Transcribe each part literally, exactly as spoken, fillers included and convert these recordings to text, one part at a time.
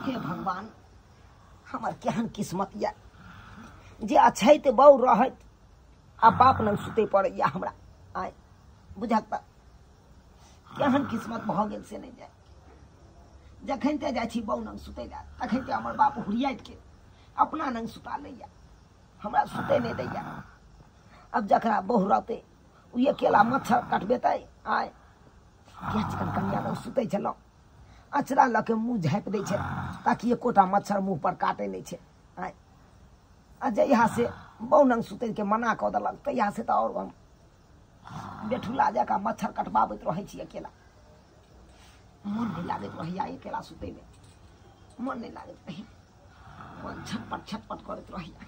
हे भगवान हमार केहन किस्मत या जे अच्छे तो बहु रहत आ बाप न सुते पड़ैया हमरा आय बुझत केहन किस्मत भ गेल से नहीं जाए जखन ते जाइ छी बहु न सुते जा तखन ते हमर बाप हुरियात के अपना न सुता लैया हमरा सुते नहीं दैया अब जकरा बहु रहते उ अकेला मच्छर कटबेतै आय क्या चिकन कन्या न सुते छलो अचरा लके मुंह झाँप दै छै ताकि एकोटा मच्छर मुंह पर काटे नहीं छै आय आ जहिया से बहु नंग सुते के मना कऽ देलक तहिया से तो और हम बेठुला जका मच्छर कटबाबैत रहै छी अकेला मन नहीं लागैत रहैया अकेला सुते में मन नहीं लागैत रही मन छटपट छटपट करैत रहैया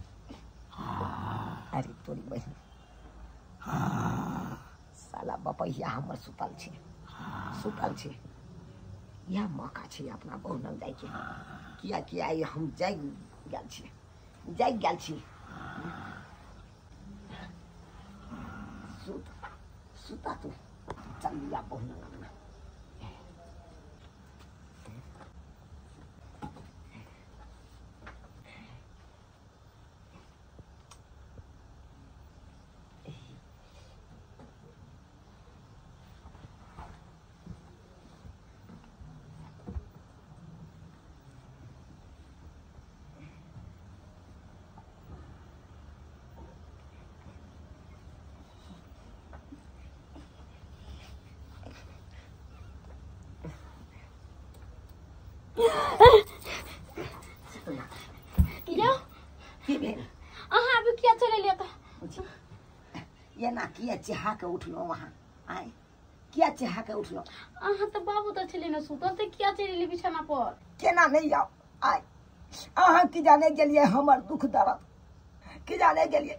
अरे तोरी बहिन साला बपैया हमर सुतल छै सुतल छै यह मौका छै अपना बहु नंग जाय के किया किया हम जाग गेल छी जाग गेल छी सुत सुता तू चल लिया बहु नंग में ये ना किया चाह के उठलो वहां आए किया चाह के उठलो अहाँ तो बाबू तो छले न सुतल ते किया चलेली बिछाना पर केना नहीं जाओ आए अहाँ की जाने गेलिए हमर दुख दर्द की जाने गेलिए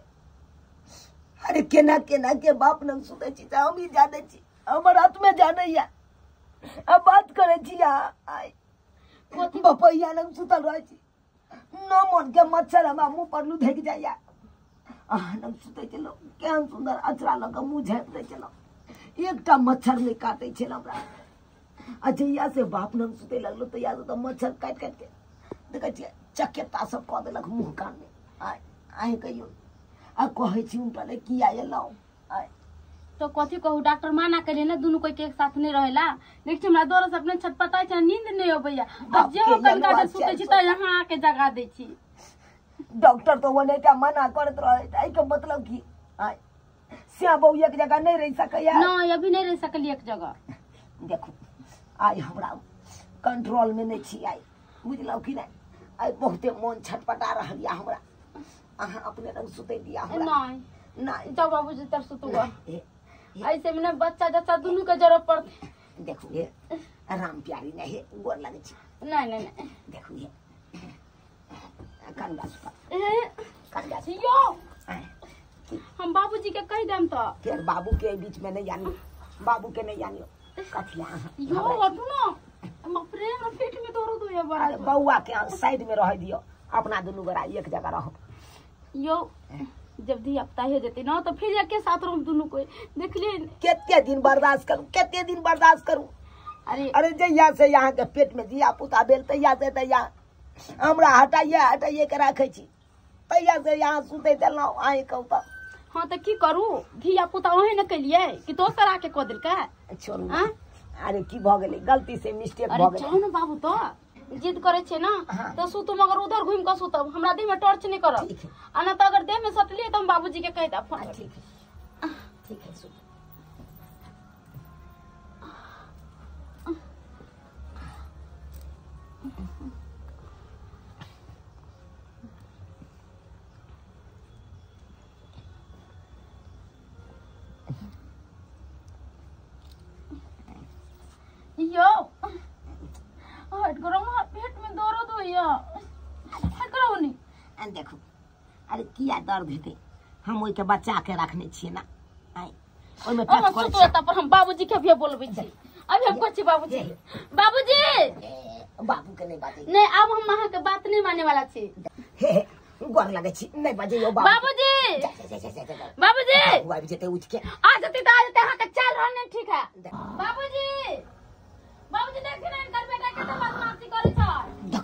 अरे केना केना के बाप न सुते छी त हम ही जाने छी हमर हाथ में जाने या अब बात करे छी आए कोती बपैया न सुतल रह छी न मन के मच्छर हमरा मुंह पर लू धक जाया आनम सुते चलो केहन सुंदर अचरा लग मुंह झाँप दे चलो एकटा मच्छर नहीं काटे छे हमरा अजैया से बाप न सुते लगलो तो याद तो मच्छर काट काट के देखे छिए चकेता सब क देलक मुंह कान में आय आय कहियो आ कहै छी उनटले किया एलो आय तो कथी कहू डॉक्टर माना करे ना दुनु कोई के एक साथ नहीं रहेला देख हमरा दोरो से अपने छटपटाई छ नींद नहीं होबैया अब जे हो कनका दे सुते छी त यहां आके जगा दे छी डॉक्टर तो वने का मना करत रहे आई के मतलब की आय सिया बहु एक जगह नहीं रह सकैया नहीं अभी नहीं रह सकली एक जगह देखो आई हमरा कंट्रोल में नहीं छी आई बुझलो कि नहीं आई बहुते मन छटपटा रहल या हमरा अहाँ अपने रंग सुते दिया हमरा नहीं नहीं तो बाबूजी तर सुतुआ ऐसे में बच्चा जच्चा दुनु के जरूरत पड़ते देखो ये राम प्यारी नहीं है गोर लगे छी नहीं नहीं नहीं देखो ये कंगा सुता ए कंगा यो हम बाबूजी के कह देम तो फिर बाबू के बीच में नहीं जानी बाबू के नहीं जानियो कथिया यो हटू ना हम प्रेम पेट में दर्द होया बड़ा बौआ के साइड में रह दियो अपना दुनु गोरा एक जगह रहो यो जब दी हफ्ता हो जते ना तो फिर के साथ रहम दुनु कोई देख ले कितने दिन बर्दाश्त करूं कितने दिन बर्दाश्त करूं अरे अरे जइया से यहाँ के पेट में दिया पुता बेल तैया से तैया हमरा हटाइए हटाइए के रखे छी तैया से यहाँ सुते देलौ आई कहू त हां त की करू धिया पुता ओहे न कलिए कि दोसर आके क देल का छोड़ू अरे की भ गेलै गलती से मिस्टेक भ गेलै अरे न बाबू तो जिद करे छे ना तो सु तुम अगर उधर घूम के सुतब हमरा देह में टॉर्च नहीं करब आ ना तो अगर देह में सटलिए तो हम बाबूजी के कह देब फोन ठीक है ठीक है सुन यो हट करो ना पेट में दर्द होया हट करो नी अन देखो अरे किया दर्द हेते हम ओइ के बच्चा के रखने छिए ना आई ओइ में टच कर तो पर हम बाबूजी के भी बोलबे छी अभी हम कहै छी बाबूजी बाबूजी बाबू के नहीं बाते नहीं अब हम अहाँ के बात नहीं माने वाला छी हे गोर लगे छी नहीं बजे यो बाबू बाबूजी बाबूजी बाबू जते उठ के आ जते त आज अहाँ के चल रहल नहीं ठीक है बाबूजी बाबूजी देखिन इनकर बेटा के तो बदमाशी करे छ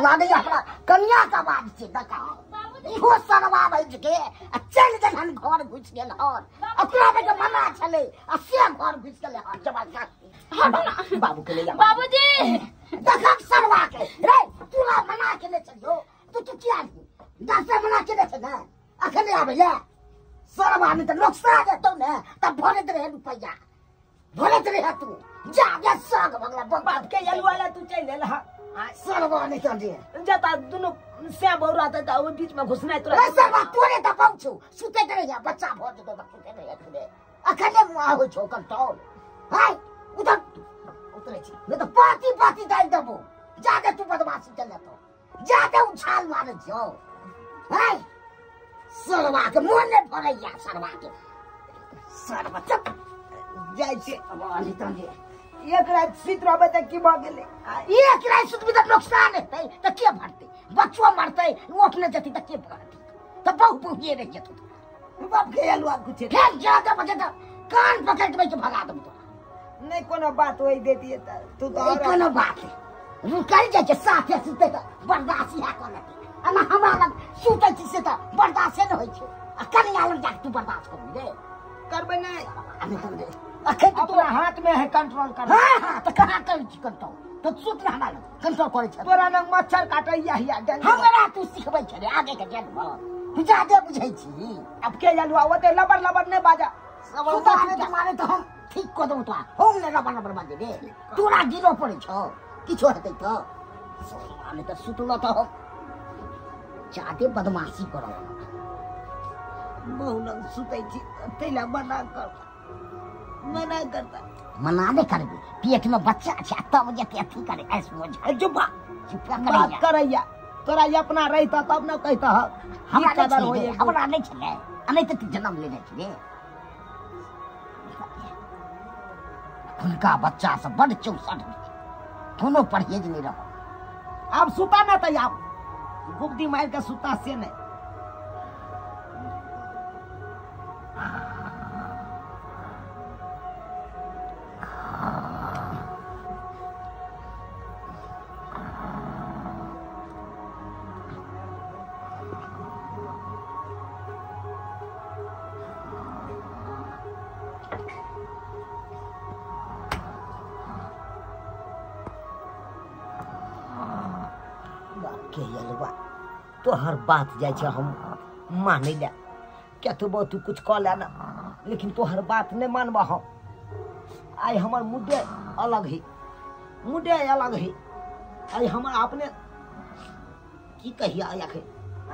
सरवा गई हमरा कन्या का बात से दका इहो सरवा बज के आ चल जहन घर घुस गेल हन ओकरा में मना छले आ से घर घुस गेल हन जबरदस्त बाबू के ले बाबूजी देखा सरवा के रे तूला मना के ले चलो तू तू क्या दस मना के ले चल अखने आबैया सरवा ने त नुकसान देतो ने तब भरे दे रुपया भरे दे तू जा जा साग बगला बाप के यलवाला तू चल ले हा सरवा ने कर दे जता दुनु से बहु रहता त ओ बीच में घुसना तो सरवा तोरे त पहुंचू सुते दे या बच्चा भर दे तो सुते दे तू अखने मुआ हो छो कंट्रोल हाय उधर उतरे छी मैं तो पाती पाती डाल देबो जाके तू बदमाशी चल तो जाके उछाल मार जो हाय सरवा के मन ने भरैया सरवा के सरवा चप जाय छे अब आली तंगे एक रात सुत रहबे त की भ गेले एक रात सुतबे त नुकसान हेतै त के भरतै बच्चो मरतै उठने जति त के भरतै त बहु बहु ये रे जतो बाप के अलवा कुछ खेल जाके बजे त कान पकड़ के के भगा दम तो नहीं कोनो बात होई देती है तू तो और कोनो बात है रुकल जाके साथे सुते त बर्दाश्त या कर लेती अना हमरा लग सुते छी से त बर्दाश्त न होई छै आ कन्या लग जाके तू बर्दाश्त कर दे करबे नहीं अने कर दे अखे तो तोरा हाथ में है कंट्रोल कर हां हां त कहां कर छी कंट्रोल तो सुत ना हमरा कंट्रोल करे छ तोरा लग मच्छर काटैया हिया हमरा तू सिखबै छ रे आगे के जन्म तू जादे बुझै छी अब के जानवा ओते लबर लबर ने बाजा सब मारे त मारे त हम ठीक कर दो तो हम ने लबर लबर बाजे रे तोरा गिरो पड़े छ किछो हेतै त सोमाने त सुतलो त हम जादे बदमाशी करो बहु लग सुतै छी तैला मना कर मना करता मना नहीं करबी पेट में बच्चा छै तब जे के अथी करे ऐसे हो जाए जुबा चुप कर करैया तोरा अपना रहता तब न कहता हमरा कदर हो जाए हमरा नहीं छले आ नहीं त जन्म लेने छले उनका बच्चा सब बड़ चौसठ कोनो परहेज नहीं रहो अब सुता ना त आप गुप्ती मार के सुता से नहीं के यलवा तो हर बात जाय छै हम मानै ले क्या तू बहुत तू कुछ कह ले ना लेकिन तो हर बात नहीं मानबा हम आई हमर मुद्दे अलग है मुद्दे अलग है आई हमर अपने की कहिया आया है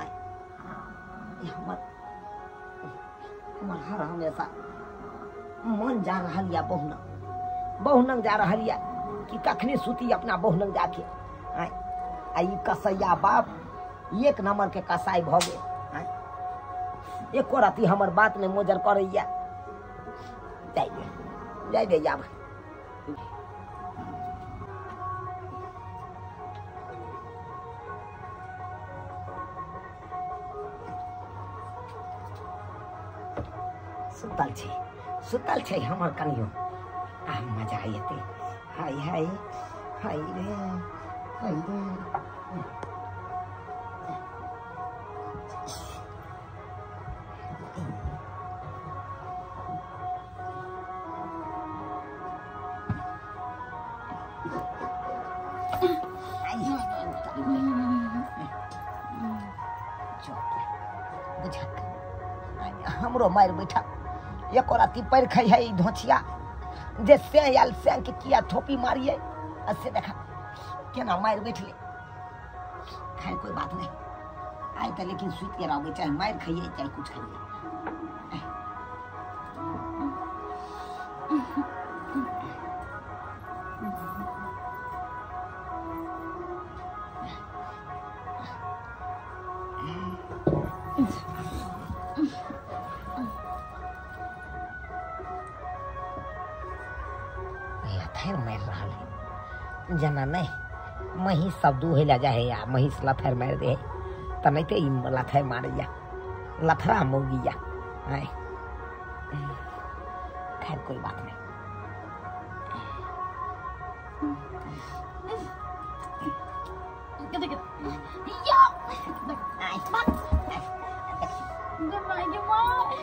हमर हमर हर हमेशा मन जा रहा या बहुनंग बहुनंग जा रहा या कि कखने सुती अपना बहुनंग जाके आई आई कसैया बाप एक नंबर के कसाई भ गेल एको राती हमर बात में मोजर करैया जाय दे जाय दे जाब सुतल छै सुतल छै हमर कनियो आ मजा आयते हाय हाय हाय रे हाय रे हमरो मार बैठा एक राती पैर खाई है धोचिया जे से आयल से के किया थोपी मारिए से देखा केना मार बैठले खाए कोई बात नहीं आए तो लेकिन सुत के रहोगे चाहे मार खाइए चाहे कुछ खाइए लथैर मार रहा है जना नहीं महिष सब दूहे ला जाए या महिष लथैर मार दे तो नहीं तो लथैर मार जा लथरा मोगी जा आए खैर कोई बात नहीं के के यो आई गे माय गे माय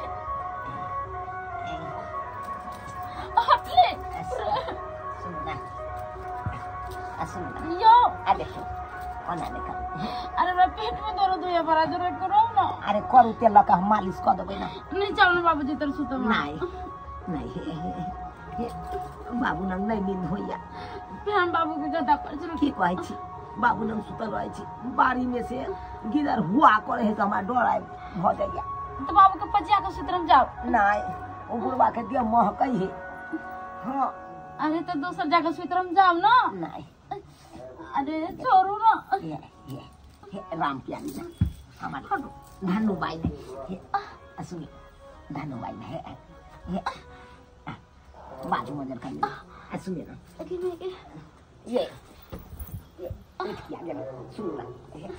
हटले सुनना सुनना यो अरे कोना देखा अरे रे पेट में दर्द होया बड़ा जोर करो ना अरे करू तेल का हम मालिश कर देबै ना नहीं चल ना बाबूजी तर सुतो नहीं नहीं बाबू नंग नहीं नींद होइया हम बाबू के गदा पर चलो की कहै छी बाबू नंग सुतल रहै छी बारी में से गिदर हुआ करे है तो हमरा डर आइ भ जाइया तो बाबू के पजिया के सुतरम जाओ नहीं ओ बुढ़वा के दिया महकै है हां अरे तो दूसर जगह सुतरम जाओ ना नहीं अरे छोड़ो ना ये ये ये राम प्यारी ना हमार धनु बाई ने ये असुनी धनु बाई ने है ये बाजू मजर कर असुनी ना ये ये क्या गया सुन ला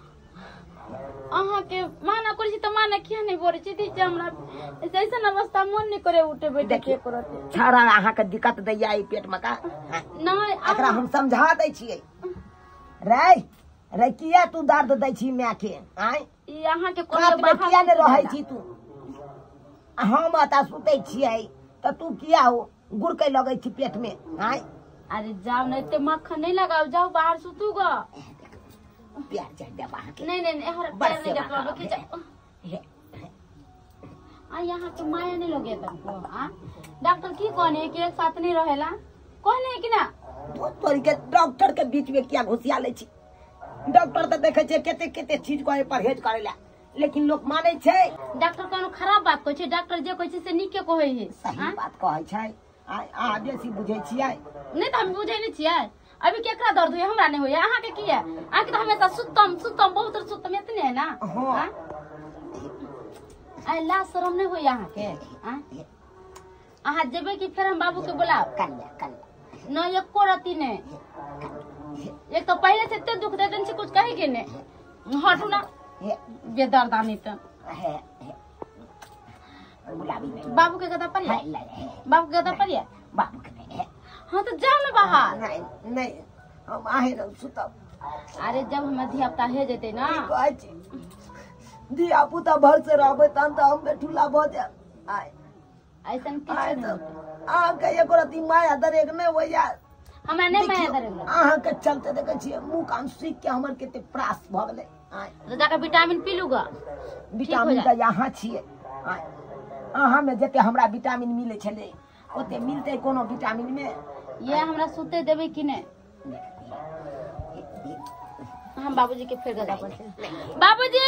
अहाँ के माना करै छी त माना किया नहीं बोलै छी दी हमरा जैसन अवस्था मन नहीं करे उठे बैठे के करते छाड़ा अहाँ के दिक्कत दैया ई पेट में का नहीं एकरा हम समझा दै छियै रे रे किया तू दर्द दै छी माय के आय ई अहाँ के कोना कोनो किया ने रहै छी तू हम आता सुतै छियै त तू किया हो गुरकै लगै छी पेट में आय अरे जाओ नहीं ते मक्खन नहीं लगाओ जाओ बाहर सुतू ग प्यार जा दे बाहर के नहीं नहीं हर पैर नहीं गया बाबू के जा आ यहाँ के माया नहीं लगे तुमको हां डॉक्टर की कहने कि एक साथ नहीं रहेला कहने कि ना तोरी के डॉक्टर के बीच में क्या घुसिया ले छी डॉक्टर तो देखे छे केते केते चीज को परहेज करेला लेकिन लोग माने छे डॉक्टर कोनो खराब बात कहै छै डॉक्टर जे कहै छै से नीके कहै है सही बात कहै छै आ आ बेसी बुझै छियै नहीं तो हम बुझे नहीं छियै अभी केकरा दर्द होय हमरा नहीं होय अहाँ के की है अहाँ के तो हमेशा सुतम सुतम बहुत सुतम इतने है ना हां आई ला शरम नहीं होय अहाँ के हां अहाँ जेबे कि फिर हम बाबू के बुलाओ कन्या कन्या न एको रति ने एक तो पहले से इतने दुख देते से कुछ कहे के ने हटू ना बेदर्दानी तो है गुलाबी नहीं बाबू के गदा पर है बाबू के गदा पर है बाबू के नहीं है हाँ तो जाओ ना बाहर नहीं नहीं हम आहे न सुतब अरे जब हमें धिया पुता हे जेते ना कहै छी धिया पुता भर से रहबै तहन त हम बेठुला भ जाय आय ऐसन आय किछ त नहीं अहाँ के एको रति माया दरेक नहीं होइया हमरा नहीं माया करेला अहाँ के चलते देखे छियै मुंह कान सीख के हमर केते प्रास भ गेलै आय तो जाकर विटामिन पी लूगा विटामिन त यहाँ छियै आय अहाँ में जते हमरा विटामिन मिले छले ओते मिलते कोनो विटामिन में ये हमरा सुते देबे कि नहीं हम बाबूजी के फिर गदा पर से बाबूजी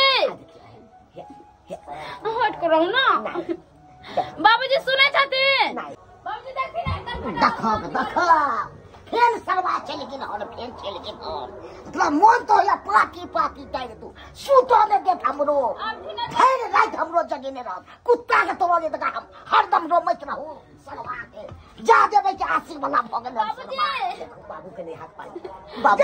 हट करो ना बाबूजी सुने छथिन बाबूजी देखी ना देखो देखो फेन सरवा चल के न फेन चल के न तोरा मन तो या पाकी पाकी टाइम तू सुतो ने देख हमरो फेर रात हमरो जगे ने रह कुत्ता के तोरा जे तका हम हरदम रो मत रहू सरवा के जा देबे के आसी वाला भ गेल बाबूजी बाबू के नहीं हाथ पाई बाबू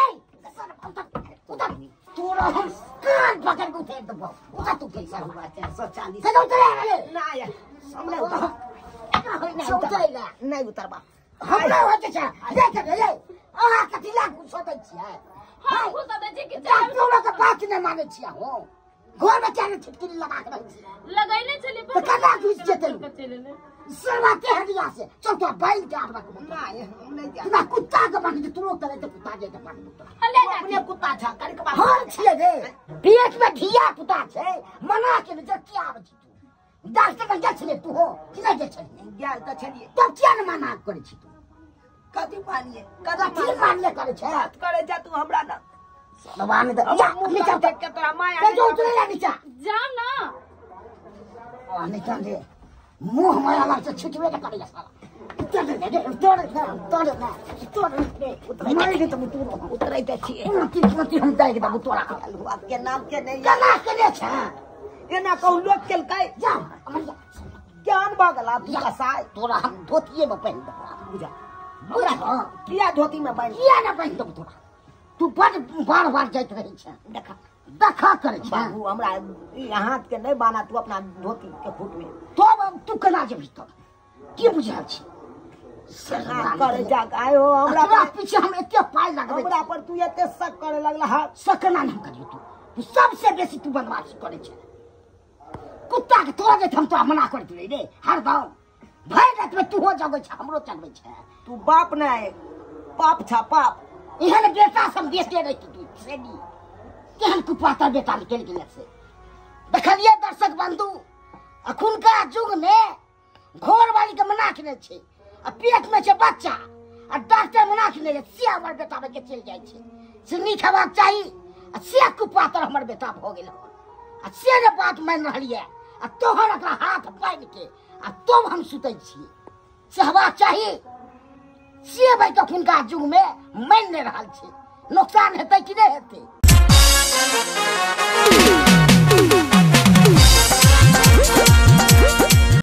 उधर तोरा हम कान पकड़ के उठे दबो उधर तू के सरवा चार सौ चालीस से उतरे ना या हमले उतर नहीं उतरबा हमरा होते छ देख रे अहाँ कथि ला घुसोदै छियै हां घुसोदै छी कि डॉक्टर के बात नहीं माने छियै हो घर में क्या छिटकिली लगा के रही लगैले छली तो कदा घुस जेतै चले सरवा के हदिया से चल तो बैल के आबा के नहीं हम नहीं जा तू कुत्ता के बाकी जे तुरो तरह तो कुत्ता जे के बाकी ले जा अपने कुत्ता छ कर के बात हां छियै रे पेट में धिया पुता छै मना के जे क्या आबै छी तू डॉक्टर के जा छले तू हो कि नहीं जा छले ज्ञान त छलिए तब क्या न मना करे छी तू कथि मानिए कथि मानिए करे छै करे जा तू हमरा न भगवान त जा नीचा देख के तोरा माया के जो उतरे नीचा जाओ ना आ नीचा दे मुंह माया लाग से छिटवे के करे साला तोड़ दे तोड़ दे तोड़ दे तोड़ दे उतरे मार दे तुम तू उतरे ते छी की की हम जाए के तब तोड़ा के नाम के नहीं केना केने छ एना कहू लोग केलकै जा ज्ञान बगला तू कसाय तोरा हम धोतिए में पहन दे बुझा बुझा किया धोती में पहन किया ना पहन दब तोरा तू बड़ बार बार जाइत रही छ देखा देखा करे छ बाबू हमरा हाथ के नहीं बाना तू अपना धोती के फूट में तो तू केना जेबी तो की बुझा छी सना करे जाग आयो हमरा हमरा पीछे हम एते पाई लगबे हमरा पर तू एते शक करे लगला हा सकना नहीं करियो तू तू सबसे बेसी तू बदमाशी करे छे कुत्ता के तोरा जे हम तोरा मना करत रही रे हरदम भय रात में तू हो जगै छ हमरो चलबै छ तू बाप नहीं पाप छा पाप एहन बेटा सब देते रही तू सेनी केहन कुपाता बेटा निकल गेल से देखलिए दर्शक बंधु अखुनका युग में घोर वाली के मना के छे आ पेट में छे बच्चा आ डॉक्टर मना के ले से हमर बेटा के चल जाय छे से नी खबाक चाही आ से कुपातर हमर बेटा भ गेल आ से ने बात मान रहलिए आ तोहर एकरा हाथ बांध के आ तब हम सुतै छी सहबाक चाही से भाई कखुनका युग में मान नहीं रहल छे नुकसान हेतै कि नहीं हेतै